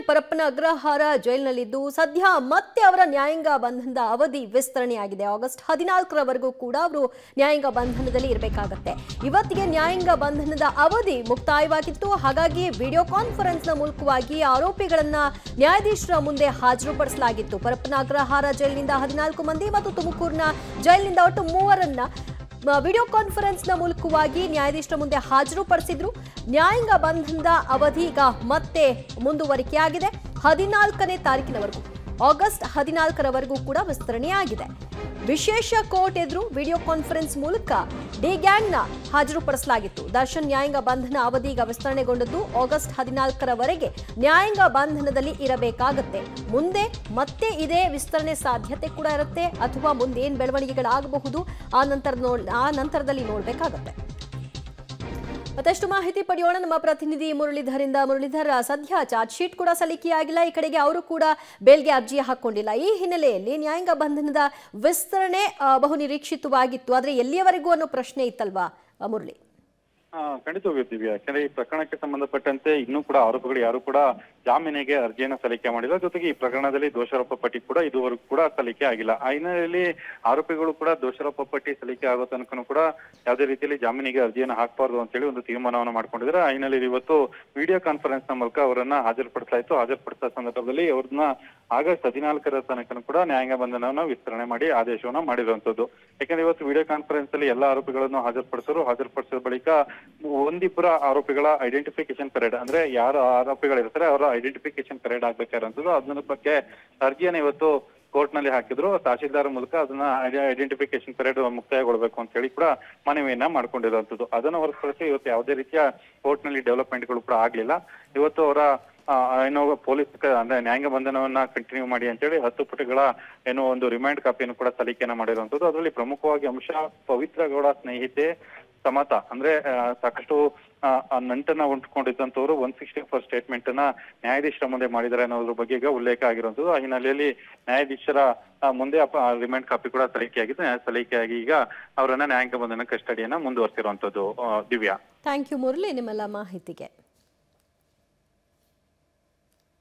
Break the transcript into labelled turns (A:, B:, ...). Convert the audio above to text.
A: ಪರಪ್ಪನ ಅಗ್ರಹಾರ ಜೈಲಿನಲ್ಲಿದ್ದು ಸದ್ಯ ಮತ್ತೆ ಅವರ ನ್ಯಾಯಾಂಗ ಬಂಧನದ ಅವಧಿ ವಿಸ್ತರಣೆಯಾಗಿದೆ. ಆಗಸ್ಟ್ 14ರವರೆಗೂ ಕೂಡ ಅವರು ನ್ಯಾಯಾಂಗ ಬಂಧನದಲ್ಲಿ ಇರಬೇಕಾಗುತ್ತೆ. ಇವತ್ತಿಗೆ ನ್ಯಾಯಾಂಗ ಬಂಧನದ ಅವಧಿ ಮುಕ್ತಾಯವಾಗಿತ್ತು. ಹಾಗಾಗಿ ವಿಡಿಯೋ ಕಾನ್ಫರೆನ್ಸ್ನ ಮೂಲಕವಾಗಿ ಆರೋಪಿಗಳನ್ನ ನ್ಯಾಯಾಧೀಶರ ಮುಂದೆ ಹಾಜರುಪಡಿಸಲಾಗಿತ್ತು. ಪರಪ್ಪನ ಅಗ್ರಹಾರ ಜೈಲಿನಿಂದ 14 ಮಂದಿ ಮತ್ತು ತುಮಕೂರಿನ ಜೈಲಿನಿಂದ ಒಟ್ಟು 3ರನ್ನ ವಿಡಿಯೋ ಕಾನ್ಫರೆನ್ಸ್ನ ಮೂಲಕವಾಗಿ ನ್ಯಾಯಾಧೀಶರ ಮುಂದೆ ಹಾಜರುಪಡಿಸಿದ್ರು. ನ್ಯಾಯಾಂಗ ಬಂಧನದ ಅವಧಿ ಈಗ ಮತ್ತೆ ಮುಂದುವರಿಕೆಯಾಗಿದೆ. 14ನೇ ತಾರೀಕಿನವರೆಗೂ, ಆಗಸ್ಟ್ 14ರವರೆಗೂ ಕೂಡ ವಿಸ್ತರಣೆಯಾಗಿದೆ. ವಿಶೇಷ ಕೋರ್ಟ್ ಎದುರು ವಿಡಿಯೋ ಕಾನ್ಫರೆನ್ಸ್ ಮೂಲಕ ಡಿ ಗ್ಯಾಂಗ್ನ ಹಾಜರುಪಡಿಸಲಾಗಿತ್ತು. ದರ್ಶನ್ ನ್ಯಾಯಾಂಗ ಬಂಧನ ಅವಧಿ ಈಗ ವಿಸ್ತರಣೆಗೊಂಡದ್ದು. ಆಗಸ್ಟ್ 14ರವರೆಗೆ ನ್ಯಾಯಾಂಗ ಬಂಧನದಲ್ಲಿ ಇರಬೇಕಾಗುತ್ತೆ. ಮುಂದೆ ಮತ್ತೆ ಇದೇ ವಿಸ್ತರಣೆ ಸಾಧ್ಯತೆ ಕೂಡ ಇರುತ್ತೆ, ಅಥವಾ ಮುಂದೆ ಏನು ಬೆಳವಣಿಗೆಗಳಾಗಬಹುದು ಆ ನಂತರದಲ್ಲಿ ನೋಡಬೇಕಾಗುತ್ತೆ. ಮತ್ತಷ್ಟು ಮಾಹಿತಿ ಪಡೆಯೋಣ ನಮ್ಮ ಪ್ರತಿನಿಧಿ ಮುರಳೀಧರಿಂದ. ಮುರಳೀಧರ್, ಸದ್ಯ ಚಾರ್ಜ್ ಶೀಟ್ ಕೂಡ ಸಲ್ಲಿಕೆಯಾಗಿಲ್ಲ, ಈ ಕಡೆಗೆ ಅವರು ಕೂಡ ಬೇಲ್ಗೆ ಅರ್ಜಿ ಹಾಕೊಂಡಿಲ್ಲ. ಈ ಹಿನ್ನೆಲೆಯಲ್ಲಿ ನ್ಯಾಯಾಂಗ ಬಂಧನದ ವಿಸ್ತರಣೆ ಬಹು ನಿರೀಕ್ಷಿತವಾಗಿತ್ತು, ಆದ್ರೆ ಎಲ್ಲಿಯವರೆಗೂ ಅನ್ನೋ ಪ್ರಶ್ನೆ ಇತ್ತಲ್ವಾ ಮುರಳಿ?
B: ಖಂಡಿತವಾಗಿರ್ತೀವಿ. ಯಾಕಂದ್ರೆ ಈ ಪ್ರಕರಣಕ್ಕೆ ಸಂಬಂಧಪಟ್ಟಂತೆ ಇನ್ನೂ ಕೂಡ ಆರೋಪಿಗಳು ಯಾರು ಕೂಡ ಜಾಮೀನಿಗೆ ಅರ್ಜಿಯನ್ನು ಸಲ್ಲಿಕೆ ಮಾಡಿಲ್ಲ. ಜೊತೆಗೆ ಈ ಪ್ರಕರಣದಲ್ಲಿ ದೋಷಾರೋಪ ಪಟ್ಟಿ ಕೂಡ ಇದುವರೆಗೂ ಕೂಡ ಸಲ್ಲಿಕೆ ಆಗಿಲ್ಲ. ಆ ಹಿನ್ನೆಲೆಯಲ್ಲಿ ಆರೋಪಿಗಳು ಕೂಡ ದೋಷಾರೋಪ ಪಟ್ಟಿ ಸಲ್ಲಿಕೆ ಆಗೋ ತನಕ ಕೂಡ ಯಾವುದೇ ರೀತಿಯಲ್ಲಿ ಜಾಮೀನಿಗೆ ಅರ್ಜಿಯನ್ನು ಹಾಕಬಾರ್ದು ಅಂತೇಳಿ ಒಂದು ತೀರ್ಮಾನವನ್ನು ಮಾಡ್ಕೊಂಡಿದ್ದಾರೆ. ಆ ಹಿನ್ನೆಲೆಯಲ್ಲಿ ಇವತ್ತು ವಿಡಿಯೋ ಕಾನ್ಫರೆನ್ಸ್ ನ ಮೂಲಕ ಅವರನ್ನ ಹಾಜರುಪಡಿಸಲಾಯಿತು. ಹಾಜರುಪಡಿಸಿದ ಸಂದರ್ಭದಲ್ಲಿ ಅವ್ರನ್ನ ಆಗಸ್ಟ್ 14ರ ತನಕ ಕೂಡ ನ್ಯಾಯಾಂಗ ಬಂಧನವನ್ನು ವಿಸ್ತರಣೆ ಮಾಡಿ ಆದೇಶವನ್ನ ಮಾಡಿರುವಂತದ್ದು. ಯಾಕಂದ್ರೆ ಇವತ್ತು ವಿಡಿಯೋ ಕಾನ್ಫರೆನ್ಸ್ ಅಲ್ಲಿ ಎಲ್ಲಾ ಆರೋಪಿಗಳನ್ನು ಹಾಜರುಪಡಿಸಿದ ಬಳಿಕ ಒಂದಿಬ್ಬರ ಆರೋಪಿಗಳ ಐಡೆಂಟಿಫಿಕೇಶನ್ ಪೆರೇಡ್, ಅಂದ್ರೆ ಯಾರು ಆರೋಪಿಗಳಿರ್ತಾರೆ ಅವರ ಐಡೆಂಟಿಫಿಕೇಶನ್ ಪೆರೇಡ್ ಆಗ್ಬೇಕಾಗಿರುವಂತದ್ದು. ಅದನ್ನ ಬಗ್ಗೆ ಅರ್ಜಿಯನ್ನು ಇವತ್ತು ಕೋರ್ಟ್ ನಲ್ಲಿ ಹಾಕಿದ್ರು. ತಹಶೀಲ್ದಾರ್ ಮೂಲಕ ಅದನ್ನ ಐಡೆಂಟಿಫಿಕೇಶನ್ ಪೆರೇಡ್ ಮುಕ್ತಾಯಗೊಳ್ಬೇಕು ಅಂತ ಹೇಳಿ ಕೂಡ ಮನವಿಯನ್ನ ಮಾಡ್ಕೊಂಡಿರುವಂತದ್ದು. ಅದನ್ನು ಹೊರತುಪಡಿಸಿ ಇವತ್ತು ಯಾವುದೇ ರೀತಿಯ ಕೋರ್ಟ್ ನಲ್ಲಿ ಡೆವಲಪ್ಮೆಂಟ್ಗಳು ಕೂಡ ಆಗ್ಲಿಲ್ಲ. ಇವತ್ತು ಅವರ ಏನೋ ಪೊಲೀಸ್ ಅಂದ್ರೆ ನ್ಯಾಯಾಂಗ ಬಂಧನವನ್ನ ಕಂಟಿನ್ಯೂ ಮಾಡಿ ಅಂತೇಳಿ 10 ಪುಟಗಳ ಏನೋ ಒಂದು ರಿಮೈಂಡ್ ಕಾಪಿಯನ್ನು ಕೂಡ ಸಲ್ಲಿಕೆಯನ್ನ ಮಾಡಿರುವಂತದ್ದು. ಅದರಲ್ಲಿ ಪ್ರಮುಖವಾಗಿ ಅಂಶ ಪವಿತ್ರ ಗೌಡ ಸ್ನೇಹಿತೆ ಸಮತಾ, ಅಂದ್ರೆ ಸಾಕಷ್ಟು ನಂಟನ್ನ ಉಂಟುಕೊಂಡಿದ್ದಂತವ್ರು 164 ಸ್ಟೇಟ್ಮೆಂಟ್ ಅನ್ನ ನ್ಯಾಯಾಧೀಶರ ಮುಂದೆ ಮಾಡಿದ್ದಾರೆ ಅನ್ನೋದ್ರ ಬಗ್ಗೆ ಈಗ ಉಲ್ಲೇಖ ಆಗಿರುವಂತದ್ದು. ಆ ಹಿನ್ನೆಲೆಯಲ್ಲಿ ನ್ಯಾಯಾಧೀಶರ ಮುಂದೆ ರಿಮೈಂಡ್ ಕಾಪಿ ಕೂಡ ಸಲ್ಲಿಕೆಯಾಗಿ ಈಗ ಅವರನ್ನ ನ್ಯಾಯಾಂಗ ಬಂಧನ ಕಸ್ಟಡಿಯನ್ನ ಮುಂದುವರೆಸಿರುವಂತದ್ದು. ದಿವ್ಯಾ,
A: ಥ್ಯಾಂಕ್ ಯು ಮುರಳಿ ನಿಮ್ಮೆಲ್ಲ ಮಾಹಿತಿಗೆ.